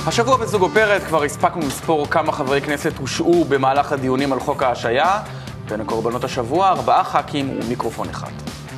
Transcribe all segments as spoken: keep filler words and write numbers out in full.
השבוע בזוג אופרת כבר הספקנו לספור כמה חברי כנסת הושעו במהלך הדיונים על חוק ההשעיה. בין הקורבנות השבוע, ארבעה ח"כים ומיקרופון אחד.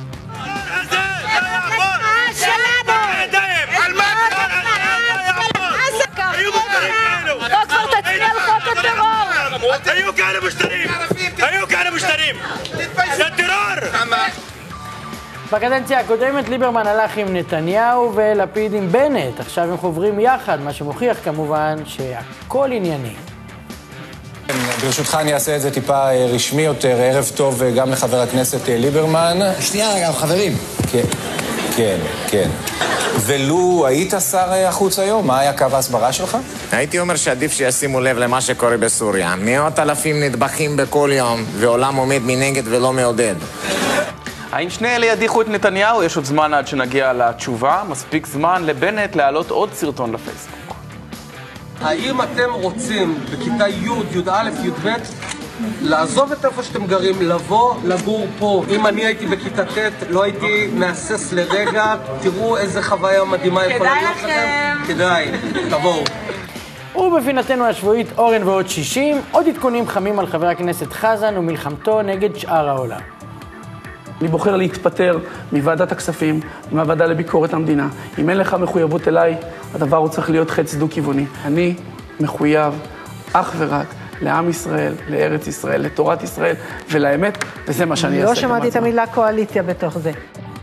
היו כאלה משטרים! היו כאלה משטרים! זה טרור! בקדנציה הקודמת ליברמן הלך עם נתניהו ולפיד עם בנט. עכשיו הם חוברים יחד, מה שמוכיח כמובן שהכל ענייני. ברשותך אני אעשה את זה טיפה רשמי יותר. ערב טוב גם לחבר הכנסת ליברמן. שנייה, גם חברים. כן, כן, כן. ולו היית שר החוץ היום, מה היה קו ההסברה שלך? הייתי אומר שעדיף שישימו לב למה שקורה בסוריה. מאות אלפים נטבחים בכל יום, ועולם עומד מנגד ולא מעודד. האם שני אלה ידיחו את נתניהו? יש עוד זמן עד שנגיע לתשובה. מספיק זמן לבנט להעלות עוד סרטון לפייסבוק. האם אתם רוצים בכיתה י', י"א, י"ב לעזוב את איפה שאתם גרים, לבוא לגור פה? אם אני הייתי בכיתה ט' לא הייתי מהסס לרגע. תראו איזה חוויה מדהימה יכולה להיות לכם. כדאי, תבואו. ובפינתנו השבועית אורן ועוד שישים, עוד עדכונים חמים על חבר הכנסת חזן ומלחמתו נגד שאר העולם. אני בוחר להתפטר מוועדת הכספים, מהוועדה לביקורת המדינה. אם אין לך מחויבות אליי, הדבר הוא צריך להיות חץ דו-כיווני. אני מחויב אך ורק לעם ישראל, לארץ ישראל, לתורת ישראל ולאמת, וזה מה שאני אעשה. לא שמעתי את המילה קואליציה בתוך זה.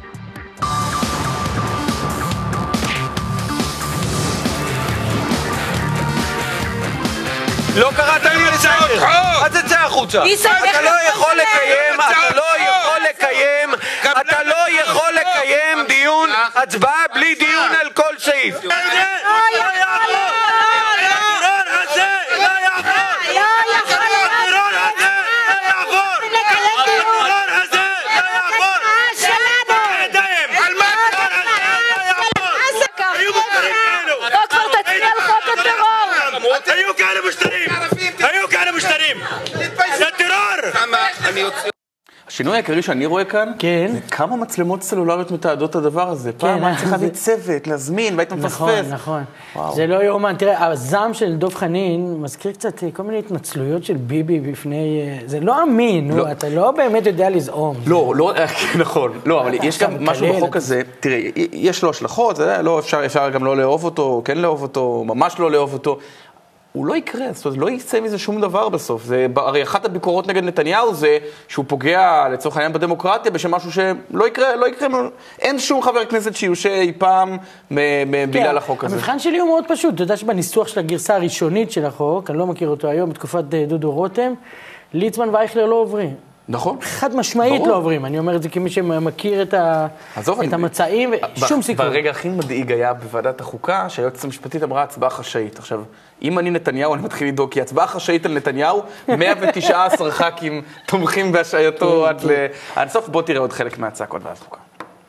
לא קראת לי לסדר! אז תצא החוצה! אתה לא יכול לקיים, אתה לא יכול לקיים, אתה לא יכול לקיים דיון, הצבעה בלי דיון על כל סעיף. לא יעבור! הטרור הזה לא יעבור! הטרור הזה לא יעבור! הטרור הזה לא יעבור! בידיים! על מה הטרור הזה לא יעבור? היו מוכרים כאלו! לא כבר תצביע על חוק הטרור! היו כאלה משטרים! היו כאלה משטרים! זה טרור! השינוי העיקרי שאני רואה כאן, כן. זה כמה מצלמות סלולריות מתעדות הדבר הזה. פעם אני צריכה לצוות, להזמין, והיית מפספס. נכון, נכון. זה לא יאומן. תראה, הזעם של דב חנין מזכיר קצת כל מיני התנצלויות של ביבי בפני... זה לא אמין, אתה לא באמת יודע לזעום. לא, לא, נכון. לא, אבל יש גם משהו בחוק הזה, תראה, יש לו השלכות, אפשר גם לא לאהוב אותו, כן לאהוב אותו, ממש לא לאהוב אותו. הוא לא יקרה, זאת אומרת, לא יצא מזה שום דבר בסוף. זה, הרי אחת הביקורות נגד נתניהו זה שהוא פוגע לצורך העניין בדמוקרטיה בשם משהו שלא יקרה, לא יקרה. אין שום חבר כנסת שיושה אי פעם בגלל החוק הזה. המבחן שלי הוא מאוד פשוט. אתה יודע שבניסוח של הגרסה הראשונית של החוק, אני לא מכיר אותו היום, בתקופת דודו רותם, ליצמן ואייכלר לא עוברים. נכון. חד משמעית לא עוברים. אני אומר את זה כמי שמכיר את המצעים, שום סיכוי. ברגע הכי מדאיג היה בוועדת החוקה, שהיועצת המשפטית אמרה הצבעה חשאית. עכשיו, אם אני נתניהו, אני מתחיל לדאוג, כי הצבעה חשאית על נתניהו, מאה ותשע עשרה ח"כים תומכים בהשעייתו עד סוף. בוא תראה עוד חלק מהצעקות ואז חוקה.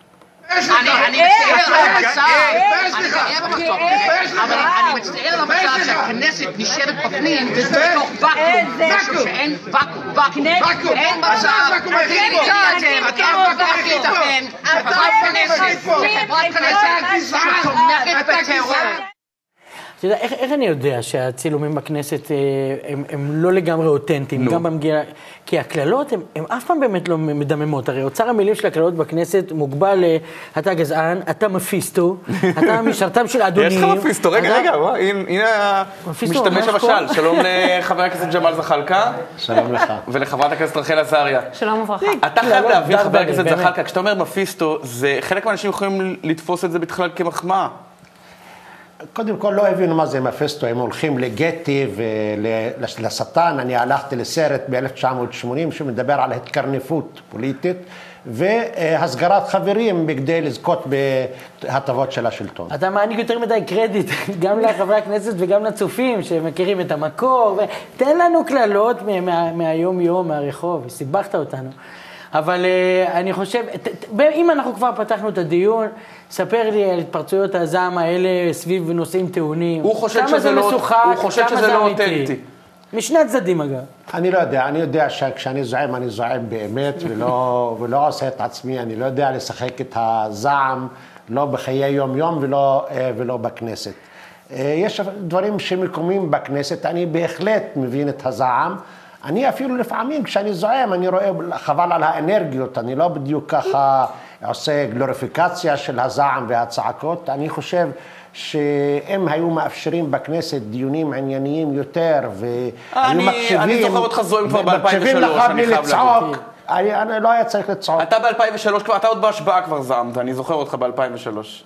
אני מצטער על המצב, אני גאה במצב, אבל אני מצטער על המצב שהכנסת נשארת בפנים בתוך ואקום, משהו שאין ואקום, ואקום, אין מצב, תגידי אתם, אתם איך ייתכן, חברת כנסת, חברת כנסת שתומכת בטרור. אתה יודע, איך, איך אני יודע שהצילומים בכנסת הם, הם לא לגמרי אותנטיים, גם במגיעה, כי הכללות הם, הם אף פעם באמת לא מדממות, הרי אוצר המילים של הכללות בכנסת מוגבל ל, אתה גזען, אתה מפיסטו, אתה משרתם של אדונים. יש לך מפיסטו, רגע, רגע, הנה משתמש המשל, שלום לחבר הכנסת ג'מאל זחאלקה. שלום לך. ולחברת הכנסת רחל עזריה. שלום וברכה. אתה חייב להבין, חבר הכנסת זחאלקה, כשאתה אומר מפיסטו, חלק מהאנשים יכולים לתפוס את זה בכלל כמחמאה. קודם כל לא הבינו מה זה מפיסטו, הם הולכים לגטי ולשטן. אני הלכתי לסרט ב-אלף תשע מאות שמונים שמדבר על התקרנפות פוליטית והסגרת חברים בכדי לזכות בהטבות של השלטון. אתה מעניק יותר מדי קרדיט גם לחברי הכנסת וגם לצופים שמכירים את המקור, ותן לנו כללות מהיום יום, מהרחוב, סיבכת אותנו. אבל uh, אני חושב, אם אנחנו כבר פתחנו את הדיון, ספר לי על התפרצויות הזעם האלה סביב נושאים טעונים. הוא חושב שזה לא, משוחק, הוא חושב שזה לא אותנטי. משני הצדדים אגב. אני לא יודע, אני יודע שכשאני זועם, אני זועם באמת ולא, ולא עושה את עצמי, אני לא יודע לשחק את הזעם, לא בחיי יום יום ולא, ולא בכנסת. יש דברים שמקומים בכנסת, אני בהחלט מבין את הזעם. אני אפילו לפעמים כשאני זועם, אני רואה חבל על האנרגיות, אני לא בדיוק ככה עושה גלוריפיקציה של הזעם והצעקות. אני חושב שאם היו מאפשרים בכנסת דיונים ענייניים יותר, והיו מקשיבים, אני זוכר אותך זועם כבר ב-אלפיים ושלוש, לך בלי לצעוק, אני לא היה צריך לצעוק. אתה ב-אלפיים ושלוש, אתה עוד בהשבעה כבר זעמת, אני זוכר אותך ב-אלפיים ושלוש.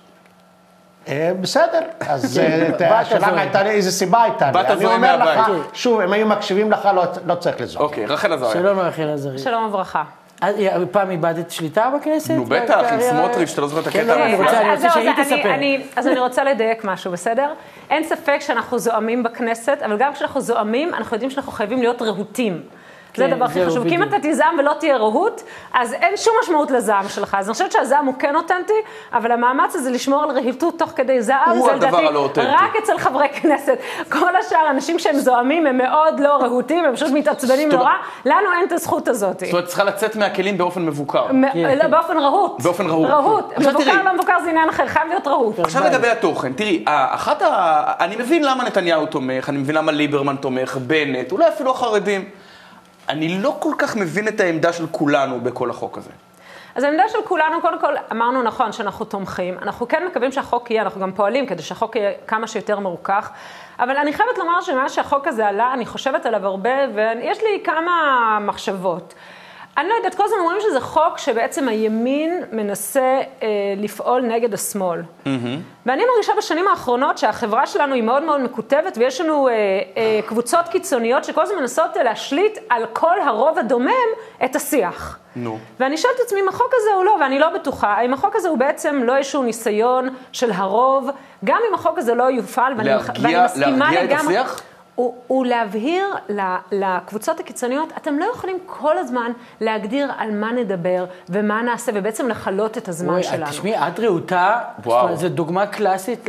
בסדר, אז השאלה הייתה לי איזה סיבה הייתה לי. אני אומר לך, שוב, אם היו מקשיבים לך, לא צריך לזעוק. אוקיי, רחל עזריה. שלום רחל עזריה. שלום וברכה. פעם איבדת שליטה בכנסת? נו בטח, עם סמוטריץ', אתה לא זוכר את הקטע. אני רוצה שהיא תספר. אז אני רוצה לדייק משהו, בסדר? אין ספק שאנחנו זועמים בכנסת, אבל גם כשאנחנו זועמים, אנחנו יודעים שאנחנו חייבים להיות רהוטים. זה דבר הכי חשוב. כי אם אתה תזעם ולא תהיה רהוט, אז אין שום משמעות לזעם שלך. אז אני חושבת שהזעם הוא כן אותנטי, אבל המאמץ הזה לשמור על רהיטות תוך כדי זעם, הוא הדבר הלא אותנטי. רק אצל חברי כנסת. כל השאר, אנשים שהם זועמים, הם מאוד לא רהוטים, הם פשוט מתעצבנים נורא. לנו אין את הזכות הזאת. זאת אומרת, צריכה לצאת מהכלים באופן מבוקר. לא, באופן רהוט. באופן רהוט. רהוט. מבוקר לא מבוקר זה עניין אחר, חייב להיות רהוט. עכשיו לגבי התוכן, תראי, אחת ה... אני מבין למה נתניהו תומך, אני מבין למה ליברמן תומך, בנט, אולי אפילו החרדים. אני לא כל כך מבין את העמדה של כולנו בכל החוק הזה. אז העמדה של כולנו, קודם כל, אמרנו נכון שאנחנו תומכים. אנחנו כן מקווים שהחוק יהיה, אנחנו גם פועלים כדי שהחוק יהיה כמה שיותר מרוכך. אבל אני חייבת לומר שמה שהחוק הזה עלה, אני חושבת עליו הרבה, ויש לי כמה מחשבות. אני לא יודעת, כל הזמן אומרים שזה חוק שבעצם הימין מנסה אה, לפעול נגד השמאל. Mm-hmm. ואני מרגישה בשנים האחרונות שהחברה שלנו היא מאוד מאוד מקוטבת, ויש לנו אה, אה, קבוצות קיצוניות שכל הזמן מנסות להשליט על כל הרוב הדומם את השיח. No. ואני שואלת את עצמי אם החוק הזה הוא לא, ואני לא בטוחה, אם החוק הזה הוא בעצם לא איזשהו ניסיון של הרוב, גם אם החוק הזה לא יופעל, ואני, להרגיע, ואני מסכימה להרגיע לגמרי... את השיח? הוא, הוא להבהיר לקבוצות הקיצוניות, אתם לא יכולים כל הזמן להגדיר על מה נדבר ומה נעשה, ובעצם לחלות את הזמן שלנו. תשמעי, את רעותה, זו דוגמה קלאסית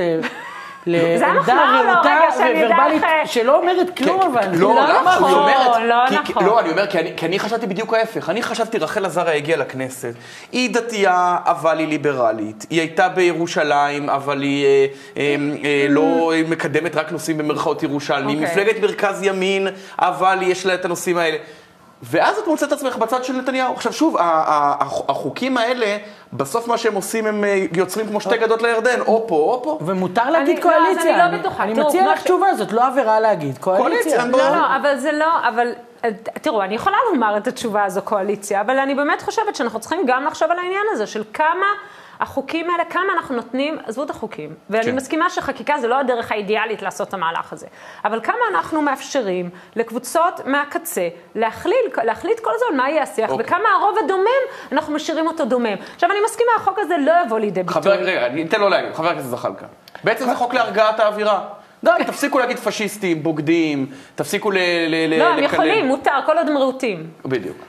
לעמדה רעותה וורבלית שלא אומרת כלום, אבל... לא, למה? לא נכון. לא, אני אומר, כי אני חשבתי בדיוק ההפך. אני חשבתי, רחל עזריה הגיעה לכנסת. היא דתייה, אבל היא ליברלית. היא הייתה בירושלים, אבל היא לא מקדמת רק נושאים במרכאות ירושלמי. מפלגת מרכז ימין, אבל יש לה את הנושאים האלה. ואז את מוצאת עצמך בצד של נתניהו. עכשיו שוב, החוקים האלה, בסוף מה שהם עושים הם יוצרים כמו שתי גדות לירדן, או פה או פה. ומותר להגיד קואליציה. אני לא בטוחה. אני מציע לך תשובה, זאת לא עבירה להגיד. קואליציה. לא, לא, אבל זה לא, אבל... תראו, אני יכולה לומר את התשובה הזו קואליציה, אבל אני באמת חושבת שאנחנו צריכים גם לחשוב על העניין הזה, של כמה החוקים האלה, כמה אנחנו נותנים, עזבו את החוקים. ואני מסכימה שחקיקה זה לא הדרך האידיאלית לעשות את המהלך הזה. אבל כמה אנחנו מאפשרים לקבוצות מהקצה להחליט כל הזמן מה יהיה השיח, וכמה הרוב הדומם, אנחנו משאירים אותו דומם. עכשיו, אני מסכימה, החוק הזה לא יבוא לידי ביטוי. רגע, אני אתן לו להגיד, חבר הכנסת זחאלקה. בעצם זה חוק להרגעת האווירה. די, תפסיקו להגיד פשיסטים, בוגדים, תפסיקו ל... לא, הם יכולים, מותר, כל עוד הם רהוטים. בדיוק.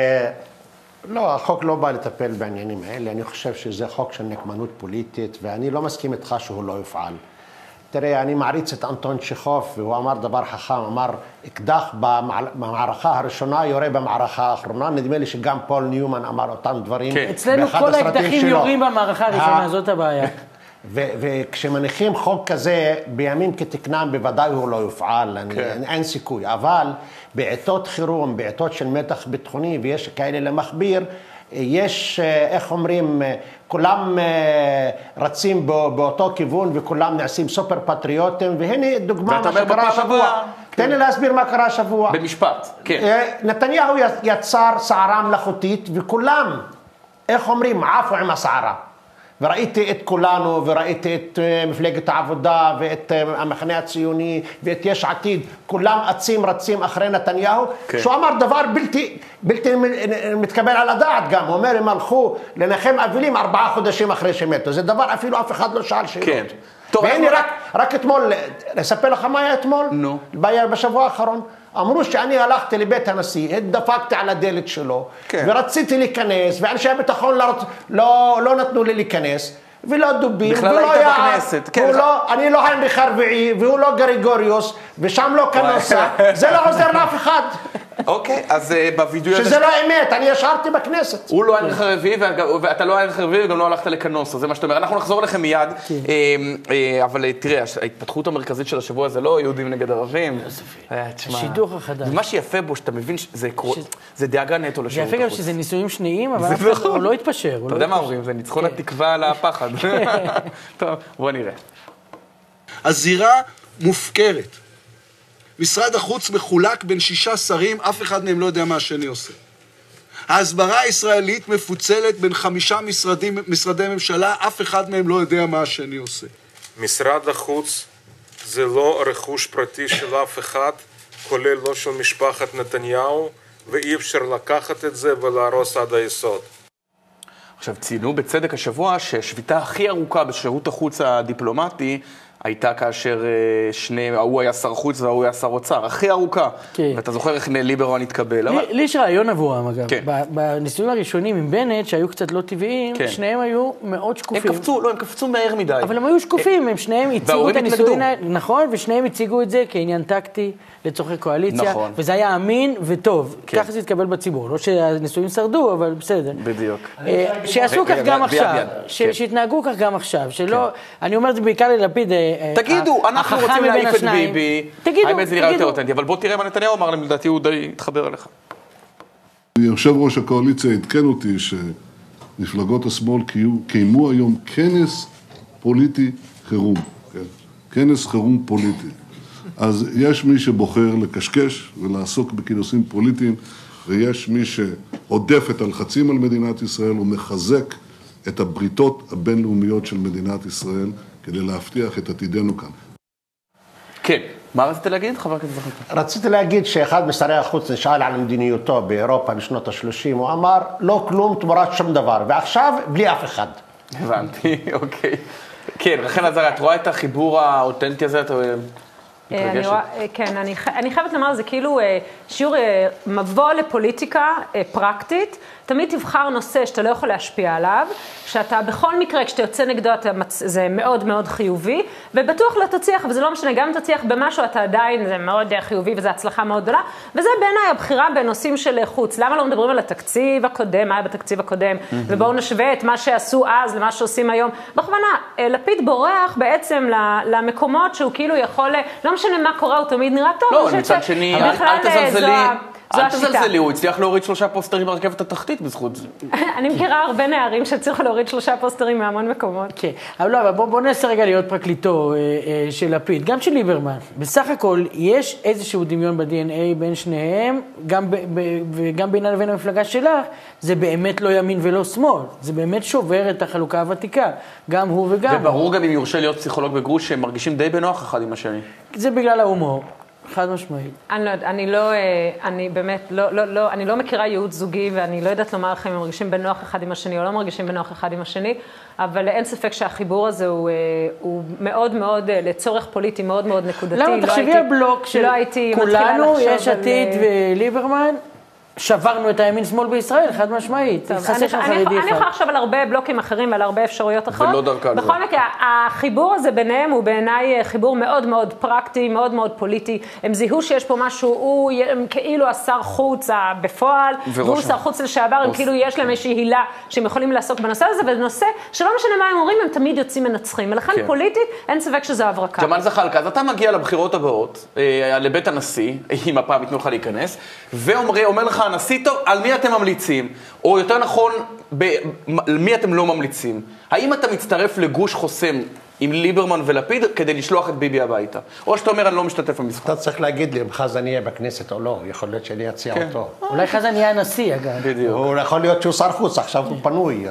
לא, החוק לא בא לטפל בעניינים האלה. אני חושב שזה חוק של נקמנות פוליטית, ואני לא מסכים איתך שהוא לא יופעל. תראה, אני מעריץ את אנטון צ'כוב, והוא אמר דבר חכם, אמר, אקדח במערכה הראשונה יורה במערכה האחרונה. נדמה לי שגם פול ניומן אמר אותם דברים. אצלנו כל האקדחים יורים במערכה הראשונה, זאת הבעיה. וכשמניחים חוק כזה, בימים כתקנם בוודאי הוא לא יופעל, אין סיכוי. אבל בעיתות חירום, בעיתות של מתח ביטחוני, ויש כאלה למכביר, יש, איך אומרים, כולם רצים באותו כיוון וכולם נעשים סופר פטריוטים, והנה דוגמה מה שקרה השבוע. תן לי להסביר מה קרה השבוע. במשפט, כן. נתניהו יצר סערה מלאכותית, וכולם, איך אומרים, עפו עם הסערה. וראיתי את כולנו, וראיתי את מפלגת העבודה, ואת המחנה הציוני, ואת יש עתיד, כולם עצים רצים אחרי נתניהו, okay. שהוא אמר דבר בלתי, בלתי מתקבל על הדעת גם, הוא אומר, הם הלכו לנחם אבלים ארבעה חודשים אחרי שמתו, זה דבר אפילו אף אחד לא שאל שאלות. כן. והנה רק, רק אתמול, לספר לך מה היה אתמול? נו. No. בשבוע האחרון. אמרו שאני הלכתי לבית הנשיא, התדפקתי על הדלת שלו, כן. ורציתי להיכנס, ואנשי הביטחון לא, לא, לא נתנו לי להיכנס, ולא דובים, ולא יעד, כן. לא, אני לא היינריך הרביעי, והוא לא גריגוריוס, ושם לא כנוסה, זה לא עוזר לאף אחד. אוקיי, אז בווידאו... שזה לא אמת, אני ישרתי בכנסת. הוא לא הערך הרביעי, ואתה לא הערך הרביעי, וגם לא הלכת לכנוס, זה מה שאתה אומר. אנחנו נחזור לכם מיד, אבל תראה, ההתפתחות המרכזית של השבוע זה לא יהודים נגד ערבים. השידוך החדש. ומה שיפה בו, שאתה מבין שזה דאגה נטו לשירות החוץ. זה יפה גם שזה ניסויים שניים, אבל הוא לא התפשר. אתה יודע מה אומרים? זה ניצחון התקווה על הפחד. טוב, בוא נראה. הזירה מופקרת. משרד החוץ מחולק בין שישה שרים, אף אחד מהם לא יודע מה השני עושה. ההסברה הישראלית מפוצלת בין חמישה משרדים, משרדי ממשלה, אף אחד מהם לא יודע מה השני עושה. משרד החוץ זה לא רכוש פרטי של אף אחד, כולל לא של משפחת נתניהו, ואי אפשר לקחת את זה ולהרוס עד היסוד. עכשיו, ציינו בצדק השבוע שהשביתה הכי ארוכה בשירות החוץ הדיפלומטי הייתה כאשר שני, הוא היה שר חוץ והוא היה שר אוצר, הכי ארוכה. כן. ואתה זוכר איך ליברמן התקבל, אבל... לי יש רעיון עבורם, אגב. כן. בניסויים הראשונים עם בנט, שהיו קצת לא טבעיים, כן. שניהם היו מאוד שקופים. הם קפצו, לא, הם קפצו מהר מדי. אבל הם היו שקופים, הם שניהם הציגו את הניסויים, נכון, ושניהם הציגו את זה כעניין טקטי לצורכי קואליציה, נכון. וזה היה אמין וטוב. כן. ככה זה התקבל בציבור. לא שהניסויים שרדו, אבל בסדר. בדיוק. שיעשו כך גם עכשיו, שיתנהגו כך גם עכשיו, שלא, אני אומר את זה בעיקר ללפיד, תגידו, אנחנו רוצים להעיף את ביבי. תגידו, האמת זה נראה יותר אותנטי, אבל בוא תראה מה נתניהו אמר להם, לדעתי הוא די התחבר אליך. יושב ראש הקואליציה התקן אותי שמפלגות השמאל קיימו היום כנס פוליטי חירום. כנס חירום פוליטי. אז יש מי שבוחר לקשקש ולעסוק בכינוסים פוליטיים, ויש מי שעודף את הלחצים על מדינת ישראל ומחזק את הבריתות הבינלאומיות של מדינת ישראל, כדי להבטיח את עתידנו כאן. כן, מה רצית להגיד, חבר הכנסת זחאלקה? רציתי להגיד שאחד משרי החוץ נשאל על מדיניותו באירופה בשנות ה-שלושים, הוא אמר, לא כלום תמורת שום דבר, ועכשיו בלי אף אחד. הבנתי, אוקיי. כן, רחל עזריה, את רואה את החיבור האותנטי הזה, אתה מתרגשת? כן, אני חייבת לומר, זה כאילו שיעור מבוא לפוליטיקה פרקטית, תמיד תבחר נושא שאתה לא יכול להשפיע עליו, שאתה בכל מקרה, כשאתה יוצא נגדו, זה מאוד מאוד חיובי, ובטוח לא תצליח, וזה לא משנה, גם אם תצליח במשהו, אתה עדיין, זה מאוד חיובי, וזו הצלחה מאוד גדולה, וזה בעיניי הבחירה בנושאים של חוץ. למה לא מדברים על התקציב הקודם, מה היה בתקציב הקודם, ובואו נשווה את מה שעשו אז למה שעושים היום. בכוונה, לפיד בורח בעצם למקומות שהוא כאילו יכול, לא משנה מה קורה, הוא תמיד נראה טוב. לא, מצד שני, אל תזלזלי. אל תזלזלי, הוא הצליח להוריד שלושה פוסטרים ברכבת התחתית בזכות זה. אני מכירה הרבה נערים שהצליחו להוריד שלושה פוסטרים מהמון מקומות. כן, אבל לא, בוא ננסה רגע להיות פרקליטו של לפיד, גם של ליברמן. בסך הכל, יש איזשהו דמיון ב-די אן איי בין שניהם, וגם בינה לבין המפלגה שלך, זה באמת לא ימין ולא שמאל. זה באמת שובר את החלוקה הוותיקה, גם הוא וגם. וברור גם אם יורשה להיות פסיכולוג בגרוש, שהם מרגישים די בנוח אחד עם השני. זה בגלל ההומור. חד משמעית. אני לא, אני לא, אני באמת, לא, לא, לא, אני לא מכירה ייעוץ זוגי, ואני לא יודעת לומר לכם אם הם מרגישים בנוח אחד עם השני, או לא מרגישים בנוח אחד עם השני, אבל אין ספק שהחיבור הזה הוא, הוא מאוד מאוד, לצורך פוליטי, מאוד מאוד נקודתי. למה תחשבי הבלוק של כולנו, יש עתיד וליברמן, שברנו את הימין שמאל בישראל, חד משמעית. אני יכולה עכשיו על הרבה בלוקים אחרים ועל הרבה אפשרויות אחרות. ולא דרכן. בכל מקרה, החיבור הזה ביניהם הוא בעיניי חיבור מאוד מאוד פרקטי, מאוד מאוד פוליטי. הם זיהו שיש פה משהו, הוא כאילו השר חוץ בפועל, והוא שר חוץ לשעבר, הם כאילו יש להם איזושהי הילה שהם יכולים לעסוק בנושא הזה, ובנושא שלא משנה מה הם אומרים, הם תמיד יוצאים מנצחים. ולכן פוליטית, אין ספק שזו הברקה. ג'מאל זחאלקה, אז אתה מגיע לבחירות הבאות, לבית הנשיא, אם הפעם יתנו לך להיכנס, ואומר לך הנשיא, טוב, על מי אתם ממליצים? או יותר נכון, על מי אתם לא ממליצים? האם אתה מצטרף לגוש חוסם עם ליברמן ולפיד כדי לשלוח את ביבי הביתה? או שאתה אומר, אני לא משתתף במשחק? אתה צריך להגיד לי אם חזן יהיה בכנסת או לא, יכול להיות שאני אציע אותו. אולי חזן יהיה הנשיא, אגב. בדיוק. הוא יכול להיות שהוא שר חוץ, עכשיו הוא פנוי,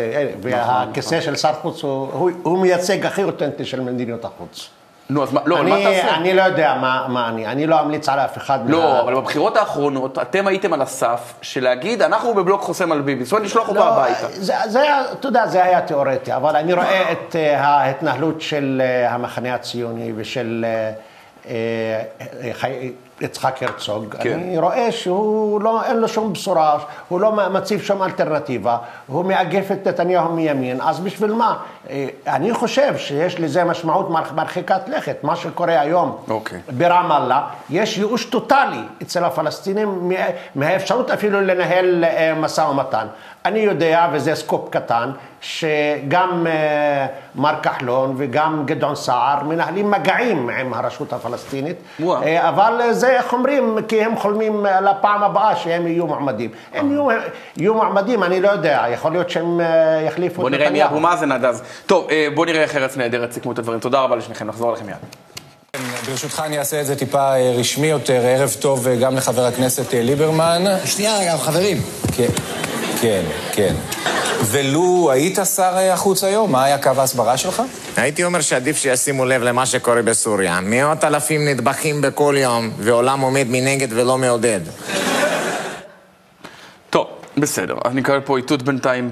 והכיסא של שר חוץ הוא מייצג הכי אותנטי של מדיניות החוץ. נו, אז מה, לא, מה תעשה? אני לא יודע מה, מה אני, אני לא אמליץ על אף אחד. לא, מה... אבל בבחירות האחרונות, אתם הייתם על הסף של להגיד, אנחנו בבלוק חוסם על ביבי, זאת אומרת, לשלוח אותו הביתה. זה, זה היה, אתה יודע, זה היה תיאורטי, אבל אני רואה את uh, ההתנהלות של uh, המחנה הציוני ושל uh, uh, חי... יצחק הרצוג, אני רואה שהוא לא, אין לו שום בשורה, הוא לא מציב שום אלטרנטיבה, הוא מאגף את נתניהו מימין, אז בשביל מה? אני חושב שיש לזה משמעות מרחיקת לכת, מה שקורה היום ברמאללה, יש ייאוש טוטלי אצל הפלסטינים מהאפשרות אפילו לנהל משא ומתן. אני יודע, וזה סקופ קטן, שגם מר כחלון וגם גדעון סער מנהלים מגעים עם הרשות הפלסטינית, אבל זה, איך אומרים, כי הם חולמים לפעם הבאה שהם יהיו מועמדים. הם יהיו, יהיו מועמדים, אני לא יודע, יכול להיות שהם יחליפו את נתניהו. בוא נראה מי אבו מאזן עד אז. טוב, בוא נראה איך ארץ נהדרת סיכמו את הדברים. תודה רבה לשניכם, נחזור לכם מיד. ברשותך אני אעשה את זה טיפה רשמי יותר. ערב טוב גם לחבר הכנסת ליברמן. שנייה רגע, חברים. כן. כן, כן. ולו היית שר החוץ היום, מה היה קו ההסברה שלך? הייתי אומר שעדיף שישימו לב למה שקורה בסוריה. מאות אלפים נטבחים בכל יום, ועולם עומד מנגד ולא מעודד. טוב, בסדר. אני מקבל פה איתות בינתיים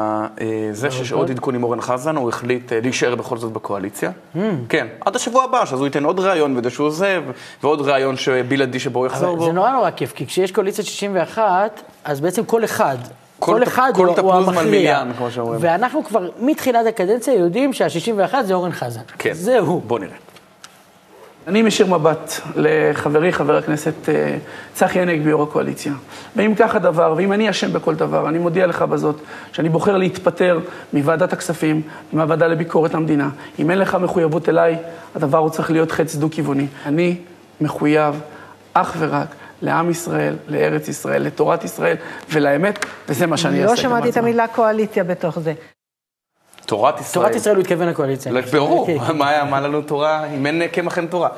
בזה שיש עוד עדכון עם אורן חזן, הוא החליט להישאר בכל זאת בקואליציה. כן, עד השבוע הבא, שאז הוא ייתן עוד רעיון וזה שהוא עוזב, ועוד רעיון שבלעדי שבו הוא יחזור בו. זה נורא נורא כיף, כי כשיש קואליציה שישים ואחת, אז בעצם כל אחד... כל אחד הוא המכריע, ואנחנו כבר מתחילת הקדנציה יודעים שה-שישים ואחת זה אורן חזן. כן, זהו. בוא נראה. אני משאיר מבט לחברי, חבר הכנסת צחי הנגבי, יו"ר הקואליציה. ואם כך הדבר, ואם אני אשם בכל דבר, אני מודיע לך בזאת שאני בוחר להתפטר מוועדת הכספים, מהוועדה לביקורת המדינה. אם אין לך מחויבות אליי, הדבר הוא צריך להיות חץ דו-כיווני. אני מחויב אך ורק לעם ישראל, לארץ ישראל, לתורת ישראל ולאמת, וזה מה שאני אעשה. לא שמעתי את המילה קואליציה בתוך זה. תורת ישראל. תורת ישראל הוא התכוון לקואליציה. ברור, מה לנו תורה, אם אין קמח אין תורה.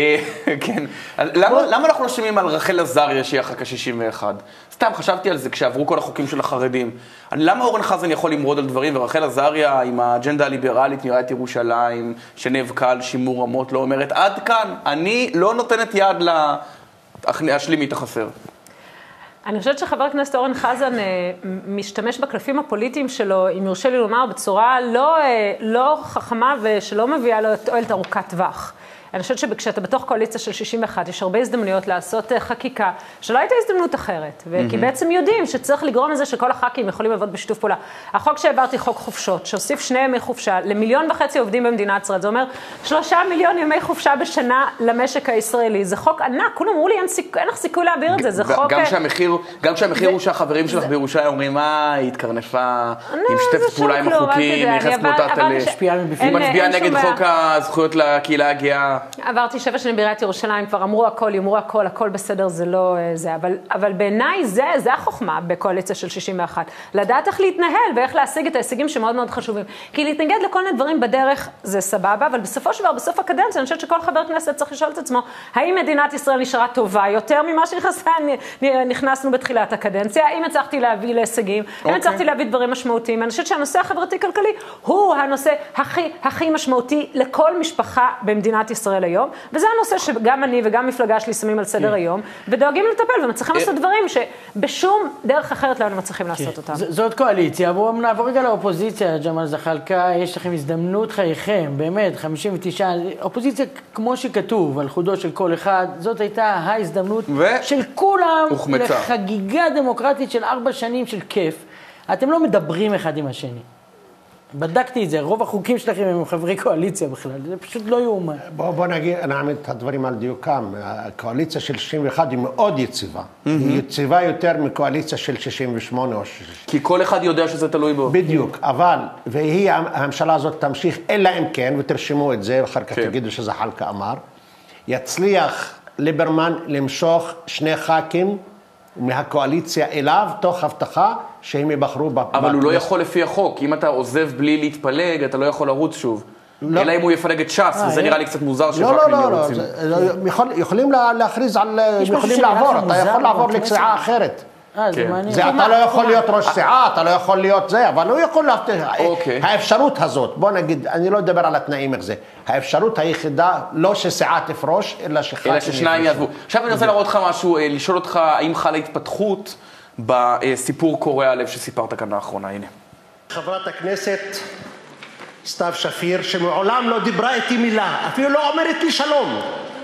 כן, למה אנחנו לא שומעים על רחל עזריה שהיא אחר ה-שישים ואחת? סתם חשבתי על זה כשעברו כל החוקים של החרדים. למה אורן חזן יכול למרוד על דברים ורחל עזריה עם האג'נדה הליברלית נראה את ירושלים, שנאבקה על שימור רמות, לא אומרת עד כאן, אני לא נותנת יד להשלים את החסר. אני חושבת שחבר הכנסת אורן חזן משתמש בקלפים הפוליטיים שלו, אם יורשה לי לומר, בצורה לא, לא חכמה ושלא מביאה לו תועלת ארוכת טווח. אני חושבת שכשאתה בתוך קואליציה של שישים ואחת, יש הרבה הזדמנויות לעשות חקיקה, שלא הייתה הזדמנות אחרת, כי בעצם יודעים שצריך לגרום לזה שכל הח"כים יכולים לעבוד בשיתוף פעולה. החוק שהעברתי, חוק חופשות, שהוסיף שני ימי חופשה למיליון וחצי עובדים במדינת ישראל, זה אומר שלושה מיליון ימי חופשה בשנה למשק הישראלי. זה חוק ענק, כולם אמרו לי, אין לך סיכוי להעביר את זה, זה חוק... גם שהמחיר הוא שהחברים שלך בירושלים אומרים, מה, היא התקרנפה, היא משתפת פעולה עם החוקים, היא נכנסת מוטת על... היא מצביעה נגד חוק הזכויות לקהילה הגאה. עברתי שבע שנים בעיריית ירושלים, כבר אמרו הכל, יאמרו הכל, הכל בסדר, זה לא זה, אבל, אבל בעיניי זה, זה החוכמה בקואליציה של שישים ואחת. לדעת איך להתנהל ואיך להשיג את ההישגים שמאוד מאוד חשובים. כי להתנגד לכל מיני דברים בדרך זה סבבה, אבל בסופו של דבר, בסוף הקדנציה, אני חושבת שכל חבר כנסת צריך לשאול את עצמו, האם מדינת ישראל נשארה טובה יותר ממה שנכנסנו בתחילת הקדנציה? האם הצלחתי להביא להישגים? האם הצלחתי להביא דברים משמעותיים? אני חושבת שהנושא החברתי-כלכלי הוא הנושא הכי, הכי משמעותי לכל משפחה במדינת ישראל היום, וזה הנושא שגם אני וגם מפלגה שלי שמים על סדר היום, ודואגים לטפל ומצליחים לעשות דברים שבשום דרך אחרת לא מצליחים לעשות אותם. זאת קואליציה, בואו נעבור רגע לאופוזיציה, ג'מאל זחאלקה, יש לכם הזדמנות חייכם, באמת, חמישים ותשע, אופוזיציה כמו שכתוב, על חודו של כל אחד, זאת הייתה ההזדמנות של כולם לחגיגה דמוקרטית של ארבע שנים של כיף. אתם לא מדברים אחד עם השני. בדקתי את זה, רוב החוקים שלכם הם חברי קואליציה בכלל, זה פשוט לא יאומן. בוא, בוא נגיד, נעמיד את הדברים על דיוקם. הקואליציה של שישים ואחת היא מאוד יציבה. Mm-hmm. היא יציבה יותר מקואליציה של שישים ושמונה או שישים. כי כל אחד יודע שזה תלוי בו. בדיוק, אבל, והיא, הממשלה הזאת תמשיך, אלא אם כן, ותרשמו את זה, ואחר כך כן. תגידו שזחאלקה אמר, יצליח ליברמן למשוך שני ח"כים, מהקואליציה אליו, תוך הבטחה שהם יבחרו... אבל הוא לא יכול לפי החוק. אם אתה עוזב בלי להתפלג, אתה לא יכול לרוץ שוב. אלא אם הוא יפלג את ש"ס, וזה נראה לי קצת מוזר שח"כים ירוצים. לא, לא, לא. יכולים להכריז על... יכולים לעבור, אתה יכול לעבור לסיעה אחרת. אתה לא יכול להיות ראש סיעה, אתה לא יכול להיות זה, אבל הוא יכול להבטיח. האפשרות הזאת, בוא נגיד, אני לא אדבר על התנאים איך זה. האפשרות היחידה, לא שסיעה תפרוש, אלא שח"כים... אלא ששניים יעזבו. עכשיו אני רוצה להראות לך משהו, לשאול אותך, האם חלה התפתחות בסיפור קורע הלב שסיפרת כאן לאחרונה, הנה. חברת הכנסת סתיו שפיר, שמעולם לא דיברה איתי מילה, אפילו לא אומרת לי שלום.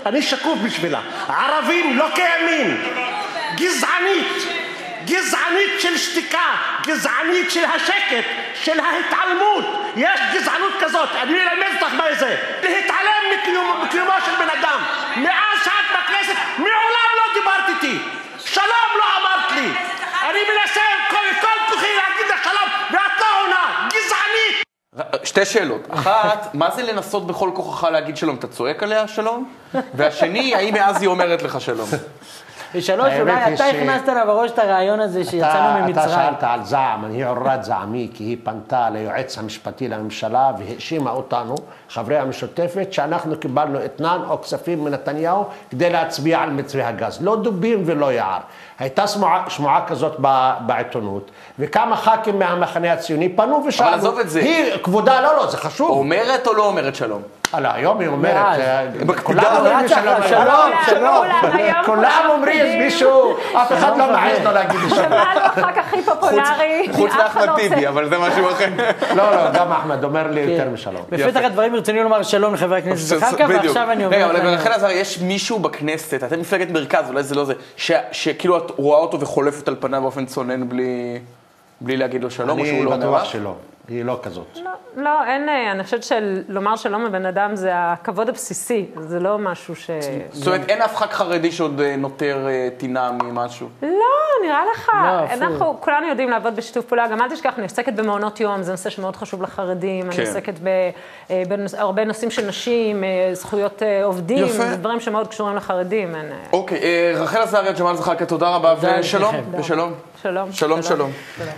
אני שקוף בשבילה. ערבים לא קיימים. גזענית. גזענית של שתיקה. גזענית של השקט. של ההתעלמות. יש גזענות כזאת. אני אלמד אותך מה זה. להתעלם מקיומו של בן אדם. מאז שאת בכנסת, מעולם לא דיברת איתי. שלום לא אמרת לי. אני מנסה כל כוחי להגיד לך שלום, ואת לא עונה. גזענית. שתי שאלות. אחת, מה זה לנסות בכל כוחך להגיד שלום? אתה צועק עליה שלום? והשני, האם מאז היא אומרת לך שלום? ושלוש, אולי אתה הכנסת לה בראש את הרעיון הזה שיצאנו ממצרים. אתה שאלת על זעם, היא עוררת זעמי, כי היא פנתה ליועץ המשפטי לממשלה והאשימה אותנו, חברי המשותפת, שאנחנו קיבלנו אתנן או כספים מנתניהו כדי להצביע על מתווה הגז. לא דובים ולא יער. הייתה שמועה, שמועה כזאת בעיתונות, וכמה ח"כים מהמחנה הציוני פנו ושאלו. אבל עזוב את זה. היא כבודה, לא, לא, זה חשוב. אומרת או לא אומרת שלום? לא, היום היא אומרת, כולם אומרים אומרים שלום, שלום, שלום. כולם אומרים מישהו, אף אחד לא מעז לו להגיד שלום. זה מה לא הח"כ הכי פופולרי? חוץ לאחמד טיבי, אבל זה משהו אחר. לא, לא, גם אחמד אומר לי יותר משלום. בפתח הדברים ברצוני לומר שלום לחבר הכנסת זחאלקה, ועכשיו אני אומר... רגע, אבל ברחל עזריה, יש מישהו בכנסת, אתם מפלגת מרכז, אולי זה לא זה, שכאילו את רואה אותו וחולפת על פניו באופן צונן בלי להגיד לו שלום, או שהוא לא אומר? אני בטוח שלא. היא לא כזאת. לא, לא, אין, אני חושבת שלומר שלום לבן אדם זה הכבוד הבסיסי, זה לא משהו ש... זאת אומרת, אין אף ח"כ חרדי שעוד נותר טינה ממשהו? לא, נראה לך. אנחנו כולנו יודעים לעבוד בשיתוף פעולה, גם אל תשכח, אני עוסקת במעונות יום, זה נושא שמאוד חשוב לחרדים, אני עוסקת בהרבה נושאים של נשים, זכויות עובדים, זה דברים שמאוד קשורים לחרדים. אוקיי, רחל עזריה, ג'מאל זחאלקה, תודה רבה, ושלום, ושלום. שלום. שלום, שלום.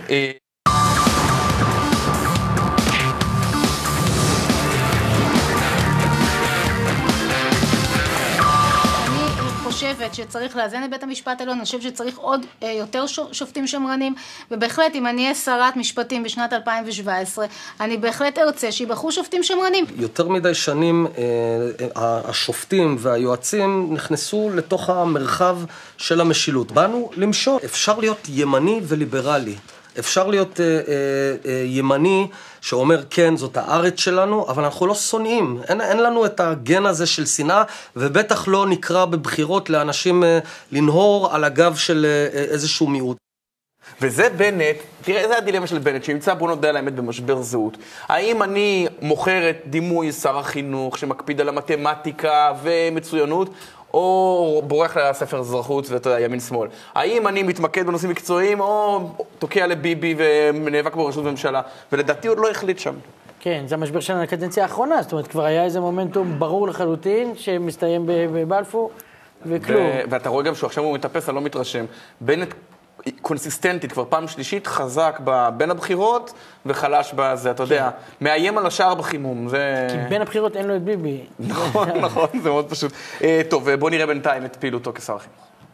חושבת שצריך לאזן את בית המשפט העליון, אני חושבת שצריך עוד אה, יותר שופטים שמרנים, ובהחלט אם אני אהיה שרת משפטים בשנת אלפיים שבע עשרה, אני בהחלט ארצה שיבחרו שופטים שמרנים. יותר מדי שנים אה, השופטים והיועצים נכנסו לתוך המרחב של המשילות. באנו למשול. אפשר להיות ימני וליברלי. אפשר להיות אה, אה, אה, ימני שאומר כן, זאת הארץ שלנו, אבל אנחנו לא שונאים. אין, אין לנו את הגן הזה של שנאה, ובטח לא נקרא בבחירות לאנשים אה, לנהור על הגב של אה, איזשהו מיעוט. וזה בנט, תראה, זה הדילמה של בנט, שימצא בוא נודע לאמת במשבר זהות. האם אני מוכר את דימוי שר החינוך שמקפיד על המתמטיקה ומצוינות, או בורח לספר אזרחות ואתה יודע, ימין שמאל. האם אני מתמקד בנושאים מקצועיים, או תוקע לביבי ונאבק בראשות ממשלה, ולדעתי עוד לא החליט שם. כן, זה המשבר שלנו לקדנציה האחרונה, זאת אומרת, כבר היה איזה מומנטום ברור לחלוטין, שמסתיים בבלפור, וכלום. ואתה רואה גם שהוא עכשיו הוא מטפס, אני לא מתרשם. בנט קונסיסטנטית, כבר פעם שלישית, חזק בין הבחירות, וחלש בזה, אתה יודע, מאיים על השאר בחימום, זה... כי בין הבחירות אין לו את ביבי. נכון, נכון, זה מאוד פשוט. טוב, בוא נראה בינתיים את פעילותו כשר החינוך.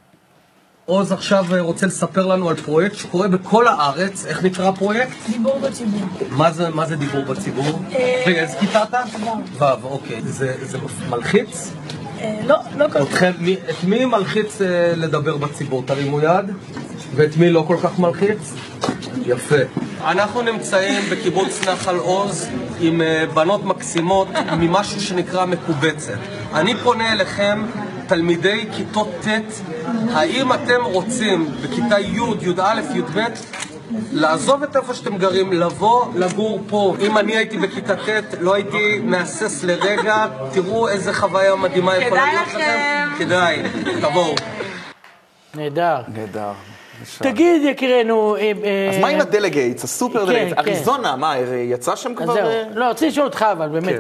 עוז עכשיו רוצה לספר לנו על פרויקט שקורה בכל הארץ. איך נקרא הפרויקט? דיבור בציבור. מה זה, מה זה דיבור בציבור? רגע, איזה כיתה אתה? וו, אוקיי. זה, זה מלחיץ? לא, לא כל כך. את מי מלחיץ לדבר בציבור? תרימו יד. ואת מי לא כל כך מלחיץ? יפה. אנחנו נמצאים בקיבוץ נחל עוז עם בנות מקסימות ממשהו שנקרא מקובצת. אני פונה אליכם, תלמידי כיתות ט', האם אתם רוצים בכיתה י', י"א, י"ב, לעזוב את איפה שאתם גרים, לבוא לגור פה? אם אני הייתי בכיתה ט', לא הייתי מהסס לרגע, תראו איזה חוויה מדהימה יכולה להיות לכם. כדאי, תבואו. נהדר. נהדר. תגיד, יקירנו... אז מה עם הדלגייטס, הסופר דלגייטס? אריזונה, מה, יצא שם כבר? לא, רוצה לשאול אותך, אבל באמת,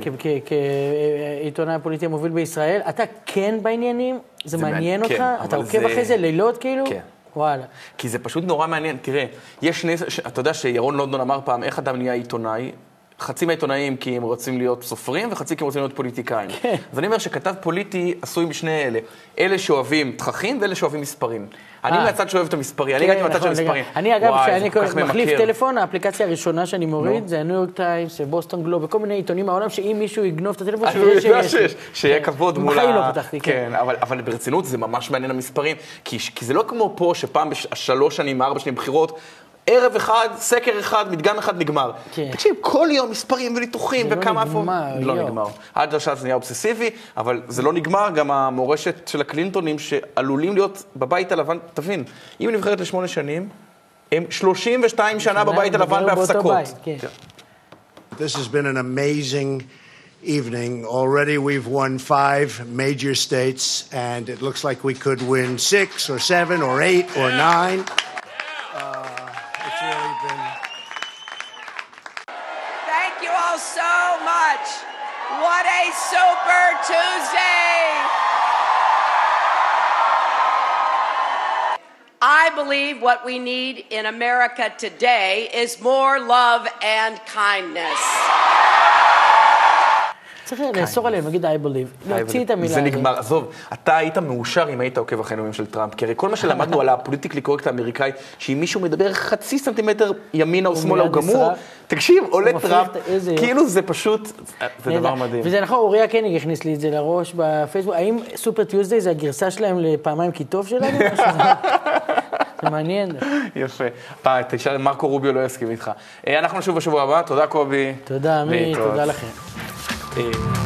כעיתונאי הפוליטי המוביל בישראל, אתה כן בעניינים? זה מעניין אותך? אתה עוקב אחרי זה לילות כאילו? כן. וואלה. כי זה פשוט נורא מעניין. תראה, יש שני... אתה יודע שירון לונדון אמר פעם, איך אדם נהיה עיתונאי? חצי מהעיתונאים כי הם רוצים להיות סופרים, וחצי כי הם רוצים להיות פוליטיקאים. כן. אז אני אומר שכתב פוליטי עשוי משני אלה. אלה שאוהבים תככים ואלה שאוהבים מספרים. אני מהצד שאוהב את המספרי, אני הגעתי מהצד של המספרים. אני אגב, כשאני מחליף טלפון, האפליקציה הראשונה שאני מוריד, זה הניו יורק טיימס, בוסטון גלוב, וכל מיני עיתונים מהעולם, שאם מישהו יגנוב את הטלפון, שיהיה כבוד מול ה... בחיים לא פתחתי, כן. אבל ברצינות זה ממש מעניין המספרים, כי זה לא כמו פה שפעם בשלוש שנים, ארבע שנים בחירות, ערב אחד, סקר אחד, מדגם אחד נגמר. כן. תקשיב, כל יום מספרים וניתוחים וכמה... זה לא נגמר, לא יום. נגמר. עד לשעה זה נהיה אובססיבי, אבל זה לא נגמר, גם המורשת של הקלינטונים שעלולים להיות בבית הלבן, תבין, אם היא נבחרת לשמונה שנים, הם שלושים ושתיים שנה בבית הלבן בהפסקות. This has been an amazing evening. Already we've won five major states, and it looks like we could win six or seven or eight or nine. Uh, it's really been... Thank you all so much. What a Super Tuesday! I believe what we need in America today is more love and kindness. צריך לאסור עליהם, נגיד I believe, להוציא את המילה זה הזאת. נגמר, עזוב, אתה היית מאושר אם היית עוקב אחרי נאומים של טראמפ, כי הרי כל מה שלמדנו על הפוליטיקלי קורקט האמריקאי, שאם מישהו מדבר חצי סנטימטר ימינה או שמאלה או גמור, תקשיב, עולה טראמפ, כאילו זה פשוט, זה דבר מדהים. וזה נכון, אוריה קניג הכניס לי את זה לראש בפייסבוק, האם סופר טיוזדיי זה הגרסה שלהם לפעמיים כי טוב שלנו? זה מעניין. יפה. תשאל, מרקו רוביו לא יסכים איתך. אנחנו נשוב בשבוע הבא, תודה קובי. תודה, עמי, תודה לכם.